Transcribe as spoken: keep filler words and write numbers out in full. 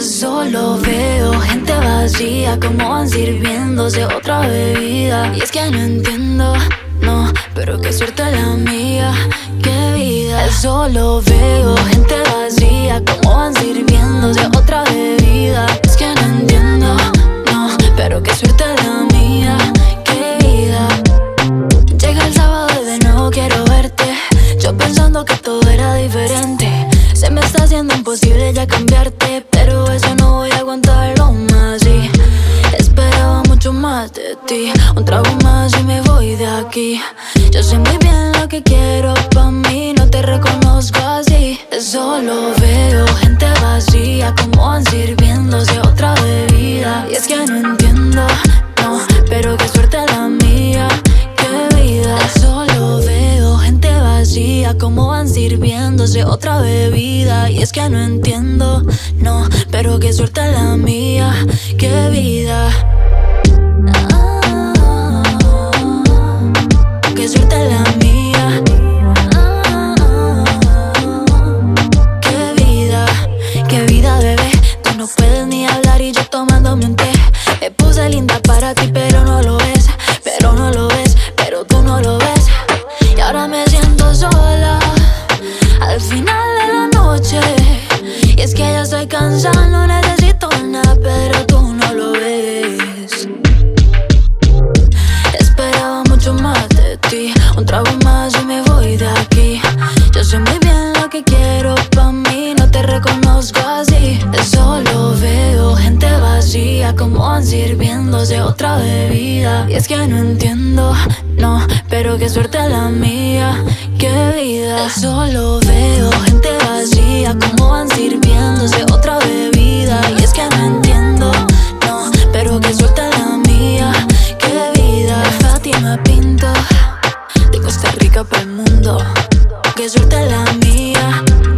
Solo veo gente vacía, como van sirviéndose otra bebida. Y es que no entiendo, no, pero qué suerte la mía, qué vida. Solo veo gente vacía, como van sirviéndose otra bebida. Es que no entiendo, no, pero qué suerte la mía, qué vida. Llega el sábado y de nuevo quiero verte, yo pensando que todo era diferente. Se me está haciendo imposible ya cambiarte, pero eso no voy a aguantarlo más. Y esperaba mucho más de ti, un trago más y me voy de aquí. Yo sé muy bien lo que quiero pa' mí, no te reconozco así. Solo veo gente vacía, como van sirviéndose otra bebida. Y es que no entiendo, no, pero qué suerte la mía, qué vida. Solo veo gente vacía, como van sirviéndose otra bebida. Y es que no entiendo, no, pero qué suerte la mía, qué vida. Ah, qué suerte la mía, ah, qué vida, qué vida, bebé. Tú no puedes ni hablar y yo tomándome un té. Me puse linda para ti, pero no lo ves, pero no lo ves, pero tú no lo ves. Y ahora me siento sola al final de la noche. Y es que ya estoy cansada, no necesito nada, pero tú no lo ves. Esperaba mucho más de ti, un trago más y me voy de aquí. Yo sé muy bien lo que quiero pa' mí, no te reconozco así. Solo veo gente vacía, como van sirviéndose otra bebida. Y es que no entiendo, no, pero qué suerte la mía, qué vida. Solo veo gente vacía, como van sirviéndose otra bebida. Y es que no entiendo, no, pero qué suerte la mía, qué vida. De Fátima Pinto, de Costa Rica para el mundo, qué suerte la mía.